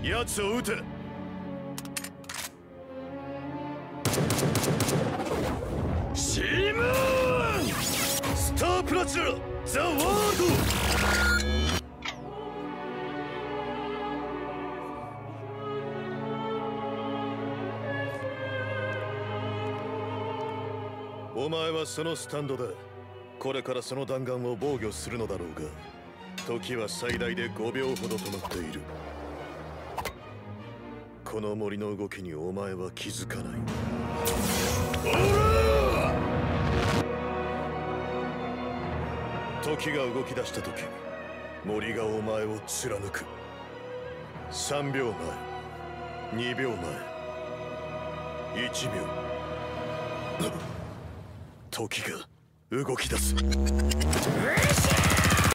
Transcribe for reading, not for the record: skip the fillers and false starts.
奴を撃て。シームーンスタープラチナザ・ワールド。お前はそのスタンドだ。これからその弾丸を防御するのだろうが、時は最大で5秒ほどとなっている。この森の動きにお前は気づかない。おら！時が動き出した時、森がお前を貫く。3秒前、2秒前、1秒。時が動き出す。